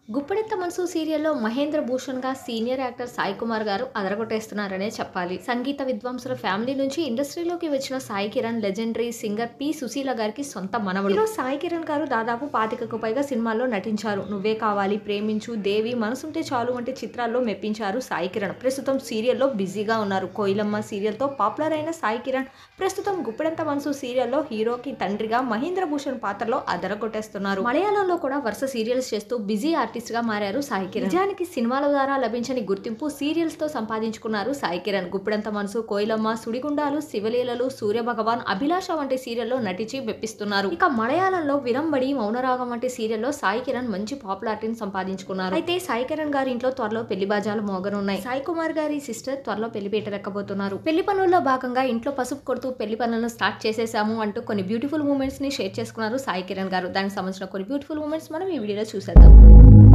గుప్పెడంత మనసు సీరియల్లో మహేంద్ర భూషణ్ గా సీనియర్ యాక్టర్ సాయి కుమార్ గారు అదరగొట్టేస్తున్నారనే చెప్పాలి. సంగీత విద్వాంసుల ఫ్యామిలీ నుంచి ఇండస్ట్రీలోకి వచ్చిన Sai Kiran legendary singer P Susheela గారికి సొంత మనవడు. ఈరోజు సాయి కిరణ్ గారు దాదాపు 25కు పైగా సినిమాల్లో నటించారు. నువ్వే కావాలి, ప్రేమించు, దేవి, మనసుంటే చాలు వంటి చిత్రాల్లో మెప్పించారు సాయి కిరణ్. ప్రస్తుతం సీరియల్లో బిజీగా ఉన్నారు. కోయిలమ్మ సీరియల్ తో పాపులర్ అయిన సాయి కిరణ్ ప్రస్తుతం గుప్పెడంత మనసు సీరియల్లో హీరోకి తండ్రిగా మహేంద్ర భూషణ్ పాత్రలో అదరగొట్టేస్తున్నారు. మలయాళంలో కూడా వరుస సీరియల్స్ చేస్తూ బిజీ ఆర్టిస్ట్ గా మారారు సాయి కిరణ్. నిజానికి సినిమాల ద్వారా లభించని గుర్తింపు సీరియల్స్ తో సంపాదించుకున్నారు సాయి కిరణ్. గుప్పెడంత మనసు, కోయిలమ్మ, సుడిగుండాలు, శివలీలలు, సూర్య భగవాన్, అభిలాష వంటి సీరియల్లో నటించి మెప్పిస్తున్నారు. ఇక మలయాళంలో విరంబడి, మౌనరాగం వంటి సీరియల్లో సాయి కిరణ్ మంచి పాపులారిటీని సంపాదించుకున్నారు. అయితే సాయి కిరణ్ గారి ఇంట్లో త్వరలో పెళ్లి బాజాలు మోగనున్నాయి. సాయి కుమార్ గారి సిస్టర్ త్వరలో పెళ్లి పీటలెక్కబోతున్నారు. పెళ్లి పనుల్లో భాగంగా ఇంట్లో పసుపు కొడుతూ పెళ్లి పనులను స్టార్ట్ చేసేసాము అంటూ కొన్ని బ్యూటిఫుల్ మూమెంట్స్ ని షేర్ చేసుకున్నారు సాయి కిరణ్ గారు. దానికి సంబంధించిన కొన్ని బ్యూటిఫుల్ మూమెంట్స్ మనం ఈ వీడియోలో చూసేద్దాం.